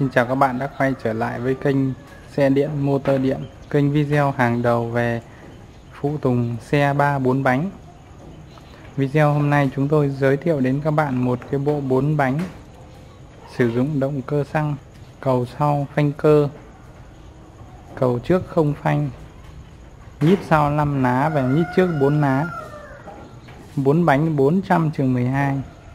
Xin chào các bạn đã quay trở lại với kênh xe điện motor điện, kênh video hàng đầu về phụ tùng xe 3-4 bánh. Video hôm nay chúng tôi giới thiệu đến các bạn một cái bộ 4 bánh sử dụng động cơ xăng, cầu sau phanh cơ, cầu trước không phanh, nhíp sau 5 ná và nhíp trước 4 ná. 4 bánh 400/12.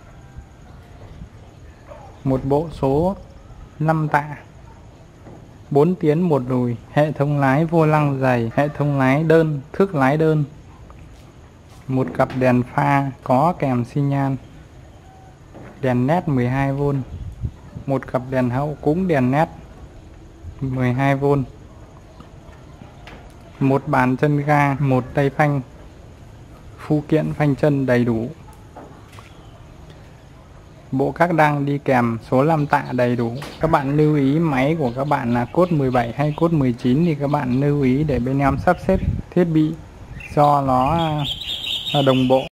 Một bộ số 5 tạ, 4 tiến 1 lùi, hệ thống lái vô lăng dày, hệ thống lái đơn, thước lái đơn, một cặp đèn pha có kèm xi nhan, đèn nét 12V, một cặp đèn hậu cũng đèn nét 12V, một bàn chân ga, một tay phanh, phụ kiện phanh chân đầy đủ. Bộ các đăng đi kèm số 5 tạ đầy đủ. Các bạn lưu ý máy của các bạn là cốt 17 hay cốt 19 thì các bạn lưu ý để bên em sắp xếp thiết bị cho nó đồng bộ.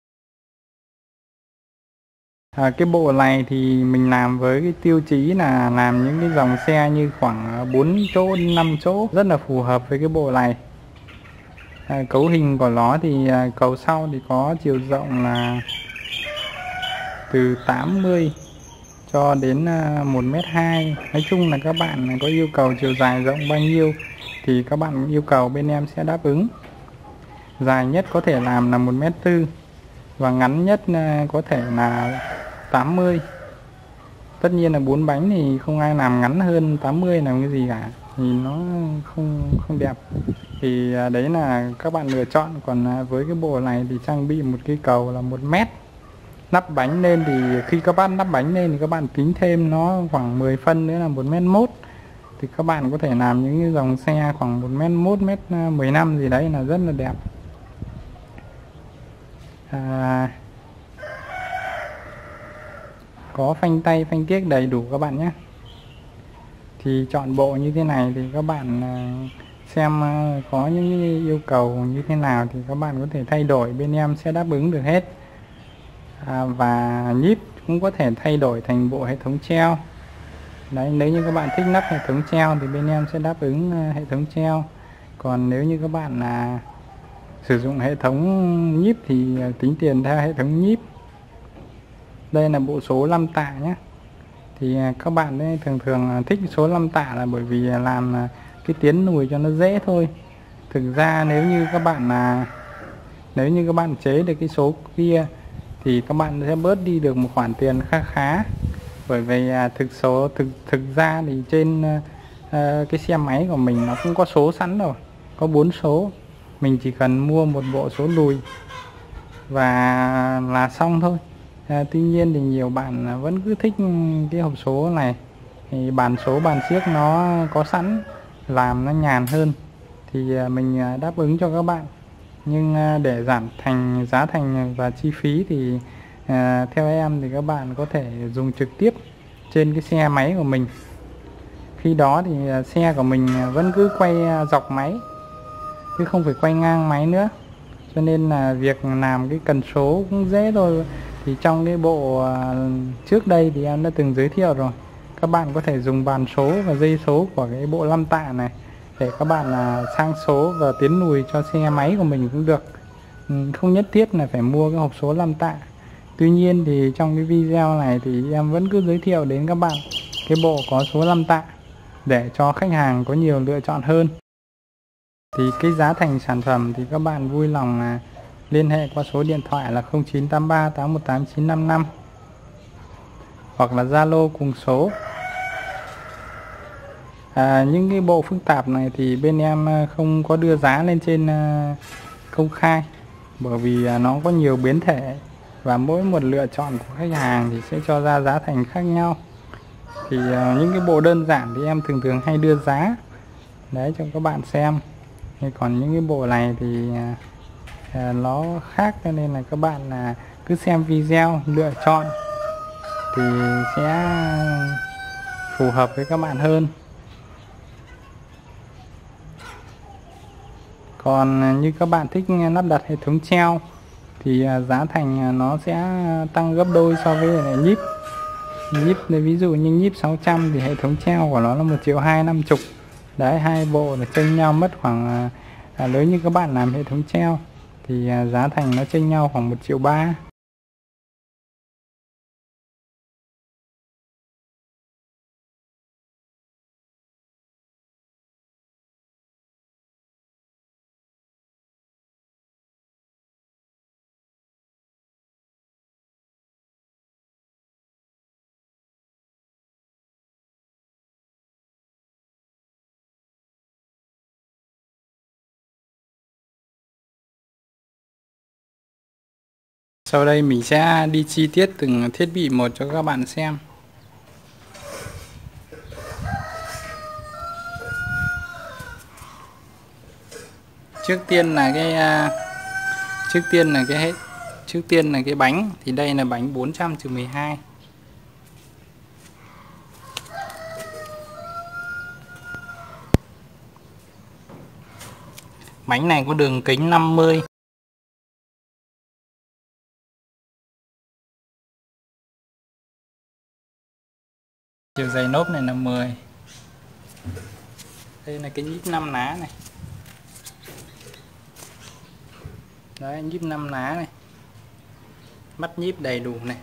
Cái bộ này thì mình làm với cái tiêu chí là làm những cái dòng xe như khoảng 4 chỗ đến 5 chỗ, rất là phù hợp với cái bộ này. Cấu hình của nó thì cầu sau thì có chiều rộng là từ 80 cho đến 1m2. Nói chung là các bạn có yêu cầu chiều dài rộng bao nhiêu thì các bạn yêu cầu bên em sẽ đáp ứng. Dài nhất có thể làm là 1m4 và ngắn nhất có thể là 80. Tất nhiên là 4 bánh thì không ai làm ngắn hơn 80 làm cái gì cả, thì nó không đẹp. Thì đấy là các bạn lựa chọn. Còn với cái bộ này thì trang bị một cái cầu là 1m. Nắp bánh lên thì khi các bạn nắp bánh lên thì các bạn tính thêm nó khoảng 10 phân nữa là 1m1. Thì các bạn có thể làm những cái dòng xe khoảng 1m1, 1m15 gì đấy là rất là đẹp. Có phanh tay, phanh tiếc đầy đủ các bạn nhé. Thì chọn bộ như thế này thì các bạn xem có những yêu cầu như thế nào thì các bạn có thể thay đổi, bên em sẽ đáp ứng được hết. Và nhíp cũng có thể thay đổi thành bộ hệ thống treo. Đấy, nếu như các bạn thích nắp hệ thống treo thì bên em sẽ đáp ứng hệ thống treo. Còn nếu như các bạn sử dụng hệ thống nhíp thì tính tiền theo hệ thống nhíp. Đây là bộ số 5 tạ nhé. Thì các bạn thường thích số 5 tạ là bởi vì làm cái tiến lùi cho nó dễ thôi. Thực ra nếu như các bạn chế được cái số kia thì các bạn sẽ bớt đi được một khoản tiền khá. Bởi vì thực ra thì trên cái xe máy của mình nó cũng có số sẵn rồi, có 4 số. Mình chỉ cần mua một bộ số lùi và là xong thôi. Tuy nhiên thì nhiều bạn vẫn cứ thích cái hộp số này, thì bàn số bàn siếc nó có sẵn, làm nó nhàn hơn thì mình đáp ứng cho các bạn. Nhưng để giảm giá thành và chi phí thì theo em thì các bạn có thể dùng trực tiếp trên cái xe máy của mình. Khi đó thì xe của mình vẫn cứ quay dọc máy chứ không phải quay ngang máy nữa, cho nên là việc làm cái cần số cũng dễ thôi. Thì trong cái bộ trước đây thì em đã từng giới thiệu rồi, các bạn có thể dùng bàn số và dây số của cái bộ 5 tạ này để các bạn sang số và tiến lùi cho xe máy của mình cũng được. Không nhất thiết là phải mua cái hộp số 5 tạ. Tuy nhiên thì trong cái video này thì em vẫn cứ giới thiệu đến các bạn cái bộ có số 5 tạ để cho khách hàng có nhiều lựa chọn hơn. Thì cái giá thành sản phẩm thì các bạn vui lòng liên hệ qua số điện thoại là 0983 818 955 hoặc là Zalo cùng số. Những cái bộ phức tạp này thì bên em không có đưa giá lên trên công khai, bởi vì nó có nhiều biến thể và mỗi một lựa chọn của khách hàng thì sẽ cho ra giá thành khác nhau. Thì những cái bộ đơn giản thì em thường hay đưa giá đấy cho các bạn xem. Còn những cái bộ này thì nó khác, cho nên là các bạn cứ xem video lựa chọn thì sẽ phù hợp với các bạn hơn. Còn như các bạn thích lắp đặt hệ thống treo thì giá thành nó sẽ tăng gấp đôi so với nhíp. Nhíp này, ví dụ như nhíp 600 thì hệ thống treo của nó là 1.250.000. Đấy, hai bộ là chênh nhau mất khoảng nếu như các bạn làm hệ thống treo thì giá thành nó chênh nhau khoảng 1.300.000. Sau đây mình sẽ đi chi tiết từng thiết bị một cho các bạn xem. Trước tiên là cái bánh, thì đây là bánh 400/12. Bánh này có đường kính 50. Chiều dày nốt này là 10. Đây là cái nhíp 5 lá này. Đấy, nhíp 5 lá này. Mắt nhíp đầy đủ này.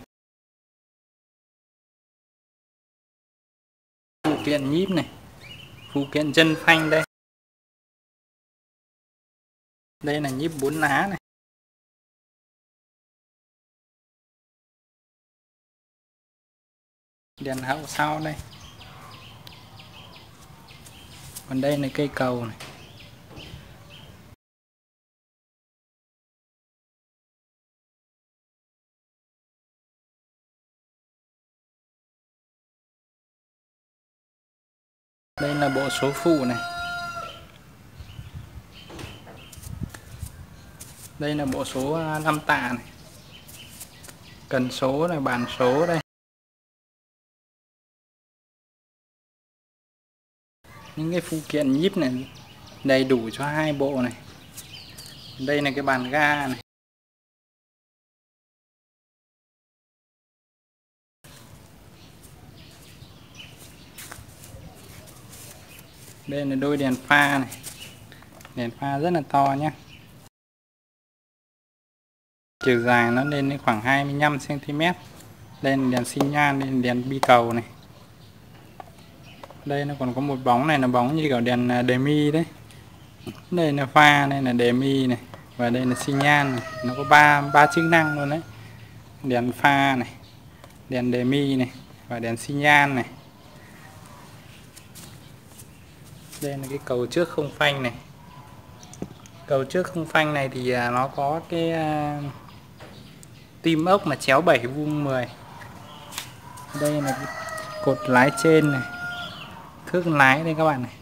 Phụ kiện nhíp này. Phụ kiện chân phanh đây. Đây là nhíp 4 lá này. Đèn hậu sau đây. Còn đây là cây cầu này. Đây là bộ số phụ này. Đây là bộ số 5 tạ này. Cần số này, bàn số đây. Những cái phụ kiện nhíp này đầy đủ cho hai bộ này. Đây là cái bàn ga này. Đây là đôi đèn pha này. Đèn pha rất là to nhé. Chiều dài nó lên đến khoảng 25 cm. Đây là đèn xi nhan, đây là đèn bi cầu này. Đây nó còn có một bóng này là bóng như kiểu đèn demi đấy. Đây là pha, đây là demi này. Và đây là xi nhan này. Nó có ba chức năng luôn đấy. Đèn pha này, đèn demi này và đèn xi nhan này. Đây là cái cầu trước không phanh này. Cầu trước không phanh này thì nó có cái tim ốc mà chéo 7 vuông 10. Đây là cái cột lái trên này, thước lái đây các bạn này.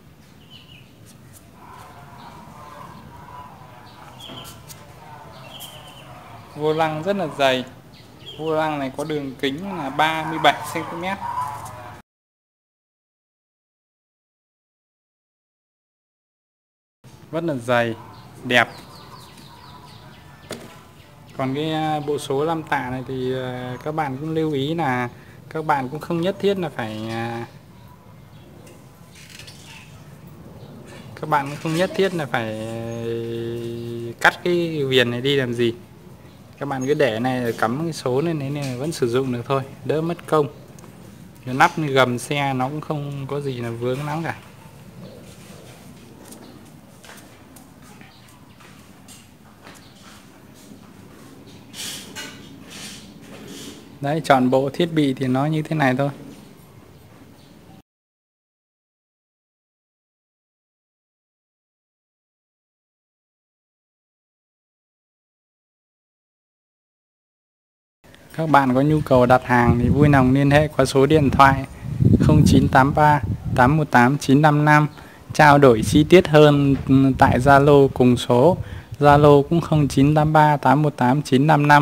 Vô lăng rất là dày. Vô lăng này có đường kính là 37 cm. Rất là dày, đẹp. Còn cái bộ số 5 tạ này thì các bạn cũng lưu ý là các bạn cũng không nhất thiết là phải cắt cái viền này đi làm gì. Các bạn cứ để này cắm cái số lên đấy này vẫn sử dụng được thôi, đỡ mất công. Cái nắp gầm xe nó cũng không có gì là vướng lắm cả. Đấy, chọn bộ thiết bị thì nó như thế này thôi. Các bạn có nhu cầu đặt hàng thì vui lòng liên hệ qua số điện thoại 0983 818 955, trao đổi chi tiết hơn tại Zalo cùng số. Zalo cũng 0983 818 955.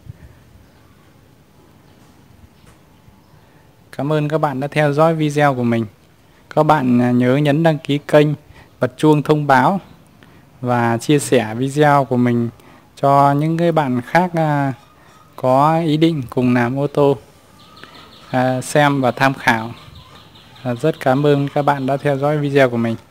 Cảm ơn các bạn đã theo dõi video của mình. Các bạn nhớ nhấn đăng ký kênh, bật chuông thông báo và chia sẻ video của mình cho những cái bạn khác có ý định cùng làm ô tô. xem và tham khảo. Rất cảm ơn các bạn đã theo dõi video của mình.